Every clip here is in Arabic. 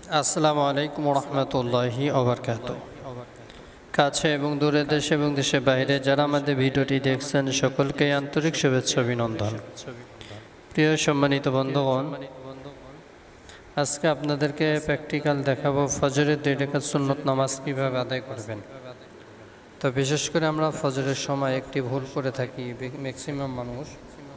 আসসালামু আলাইকুম রহমতুল্লাহি ওবরকাতুহু। কাছে এবং দূরে দেশে এবং দেশের বাইরে যারা আমাদের ভিডিওটি দেখছেন সকলকে আন্তরিক শুভেচ্ছা অভিনন্দন। প্রিয় সম্মানিত বন্ধুগণ, আজকে আপনাদেরকে প্র্যাকটিক্যাল দেখাবো ফজরের 2 রাকাত সুন্নত নামাজ কীভাবে আদায় করবেন। তো বিশেষ করে আমরা ফজরের সময় একটি ভুল করে থাকি ম্যাক্সিমাম মানুষ।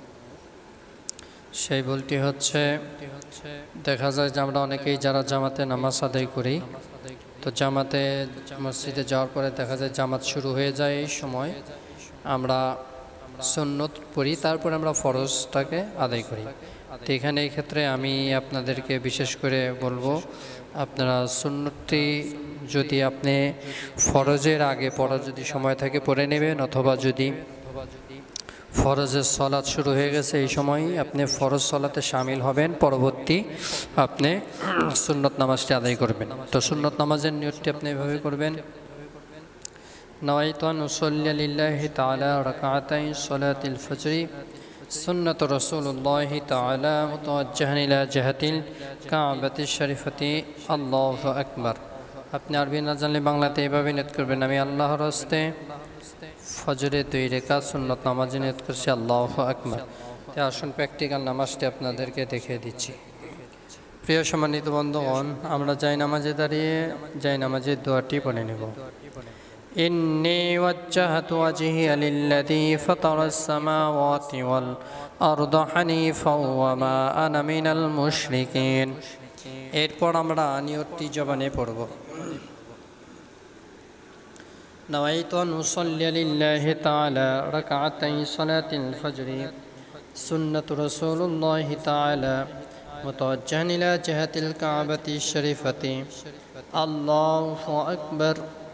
সেই ভুলটি হচ্ছে দেখা যায় যে আমরা অনেকেই যারা জামাতে নামাজ আদায় করি, তো জামাতে মসজিদে যাওয়ার পরে দেখা যায় জামাত শুরু হয়ে যায়, এই সময় আমরা সুন্নত পড়ি, তারপরে আমরা ফরজটাকে আদায় করি। তো এখানে এই ক্ষেত্রে আমি আপনাদেরকে বিশেষ করে বলবো, আপনারা সুন্নতটি যদি আপনি ফরজের আগে পড়ার যদি সময় থাকে পড়ে নেবেন, অথবা যদি ফরজের সলাৎ শুরু হয়ে গেছে এই সময়ই আপনি ফরজ সলাতে শামিল হবেন, পরবর্তী আপনি সুন্নত নামাজটি আদায় করবেন। তো সুন্নত নামাজের নিয়তটি আপনি এভাবে করবেন: নাওয়াইতু আন উসাল্লি লিল্লাহি তাআলা রাকাতাই সালাতিল ফজরি সুন্নাতু রাসূলুল্লাহি তাআলা মুতাওয়াজ্জিহান ইলা জিহাতিল কাবাতিশ শরীফাতি আল্লাহু আকবার। আপনি আরবি না জানলে বাংলাতে এভাবে নিয়ত করবেন: আমি আল্লাহর হস্তে ফজরে 2 রাকাত সুন্নত নামাজে নিয়ত করছি, আল্লাহু আকবার। তো আসুন প্র্যাকটিক্যাল নামাজটি আপনাদেরকে দেখিয়ে দিচ্ছি। প্রিয় সম্মানিত বন্ধুগণ, আমরা নামাজে দাঁড়িয়ে নামাজের দোয়াটি পড়ে নেব। ইন্নী ওয়াজ্জাহতু ওয়াজহিয়া লিল্লাযী ফাতারাস সামাওয়াতি ওয়াল আরদা হানিফাও ওয়া মা আনা মিনাল মুশরিকিন। এরপর আমরা নিয়তটি জবানে পড়ব: نويت أن أصلي لله تعالى ركعتي صلاة الفجر سنة رسول الله تعالى متوجها إلى جهة الكعبة الشريفة الله أكبر.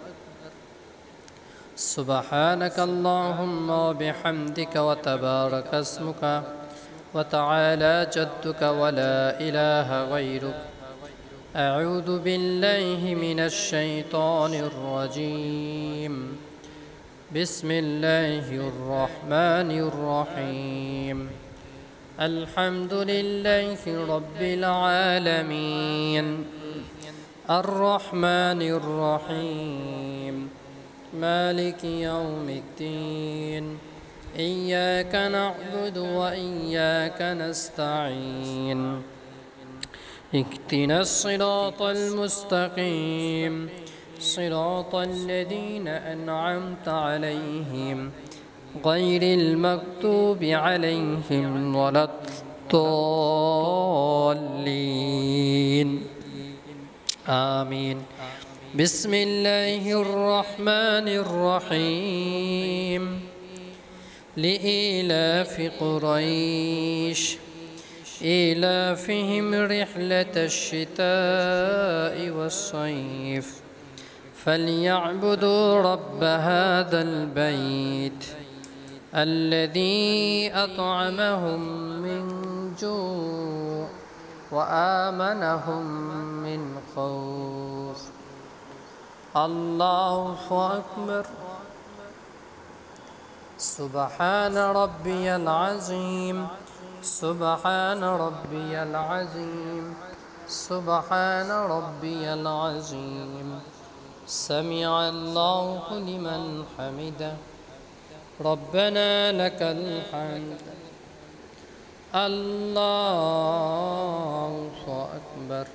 سبحانك اللهم وبحمدك وتبارك اسمك وتعالى جدك ولا إله غيرك. أعوذ بالله من الشيطان الرجيم. بسم الله الرحمن الرحيم. الحمد لله رب العالمين الرحمن الرحيم مالك يوم الدين إياك نعبد وإياك نستعين اهدنا الصراط المستقيم صراط الذين أنعمت عليهم غير المغضوب عليهم ولا الضالين آمين. بسم الله الرحمن الرحيم. لإيلاف قريش إيلافهم رحلة الشتاء والصيف فليعبدوا رب هذا البيت الذي أطعمهم من جوع وآمنهم من خوف. الله أكبر. سبحان ربي العظيم سبحان ربي العظيم سبحان ربي العظيم. سمع الله لمن حمده ربنا لك الحمد. الله أكبر.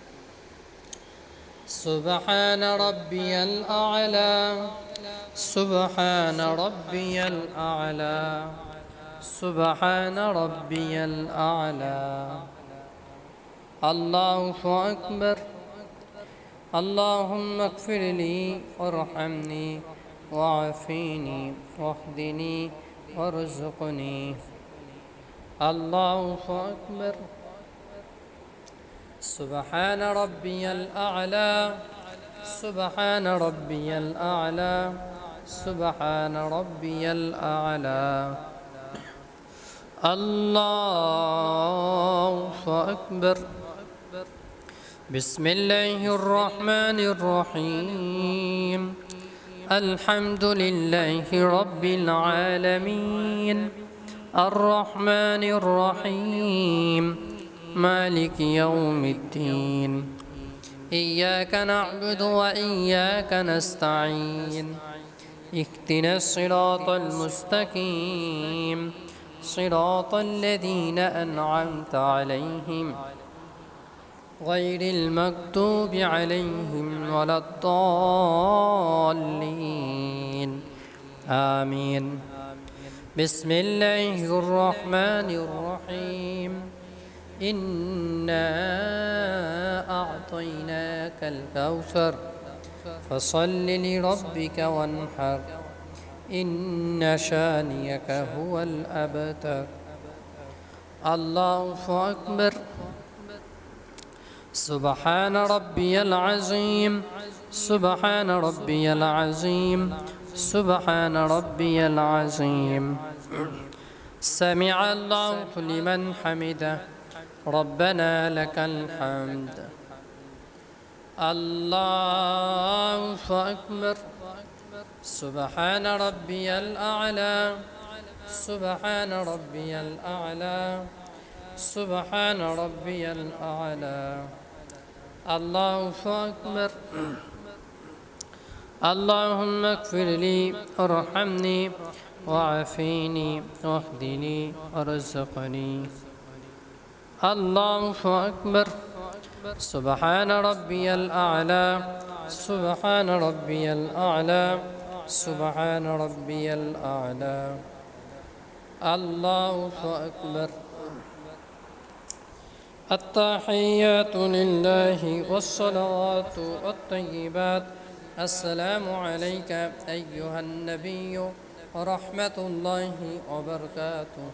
سبحان ربي الأعلى سبحان ربي الأعلى سبحان ربي الأعلى. الله أكبر. اللهم اغفر لي وارحمني وعافيني واهدني وارزقني. الله أكبر. سبحان ربي الأعلى سبحان ربي الأعلى سبحان ربي الأعلى. الله أكبر. بسم الله الرحمن الرحيم. الحمد لله رب العالمين الرحمن الرحيم مالك يوم الدين إياك نعبد وإياك نستعين اهدنا الصراط المستقيم صراط الذين أنعمت عليهم غير المغضوب عليهم ولا الضالين آمين. بسم الله الرحمن الرحيم. إنا أعطيناك الكوثر فصل لربك وانحر إن شانئك هو الأبتر. الله أكبر. سبحان ربي العظيم سبحان ربي العظيم سبحان ربي العظيم. سمع الله لمن حمده ربنا لك الحمد. الله أكبر. سبحان ربي الأعلى سبحان ربي الأعلى سبحان ربي الأعلى. الله أكبر. اللهم اغفر لي وارحمني وعافيني واهدني وارزقني. الله أكبر. سبحان ربي الأعلى سبحان ربي الأعلى سبحان ربي الأعلى. الله أكبر. التحيات لله والصلوات والطيبات. السلام عليك أيها النبي ورحمة الله وبركاته.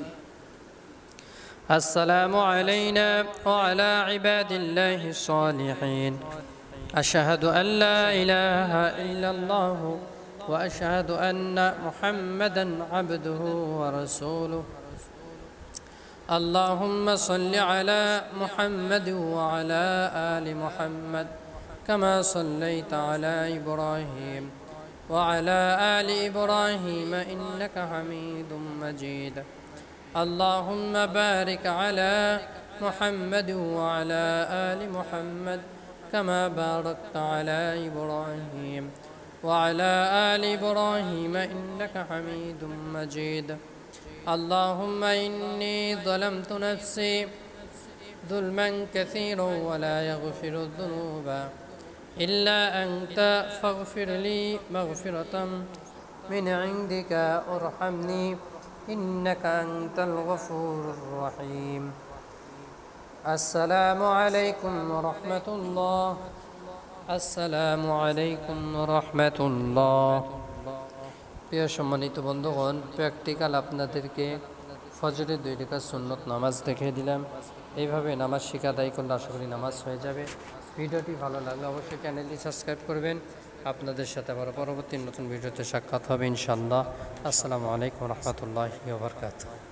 السلام علينا وعلى عباد الله الصالحين. أشهد أن لا إله إلا الله وأشهد أن محمدا عبده ورسوله. اللهم صل على محمد وعلى آل محمد كما صليت على إبراهيم وعلى آل إبراهيم إنك حميد مجيد. اللهم بارك على محمد وعلى آل محمد كما باركت على إبراهيم وعلى آل إبراهيم إنك حميد مجيد. اللهم إني ظلمت نفسي ظلما كثيرا ولا يغفر الذنوب إلا أنت فاغفر لي مغفرة من عندك وارحمني إنك أنت الغفور الرحيم. السلام عليكم ورحمة الله. السلام عليكم ورحمة الله. প্রিয় সম্মানিত বন্ধুগণ, প্র্যাকটিক্যাল আপনাদেরকে ফজরের 2 রাকাত সুন্নত নামাজ দেখিয়ে দিলাম। এইভাবে নামাজ শিখা আদায় করলে আশা করি নামাজ হয়ে যাবে। ভিডিওটি ভালো লাগলে অবশ্যই চ্যানেলটি সাবস্ক্রাইব করবেন। আপনাদের সাথে আবার পরবর্তী নতুন ভিডিওতে সাক্ষাৎ হবে ইনশাআল্লাহ। আসসালামু আলাইকুম রহমতুল্লাহি ওয়া বারাকাতুহু।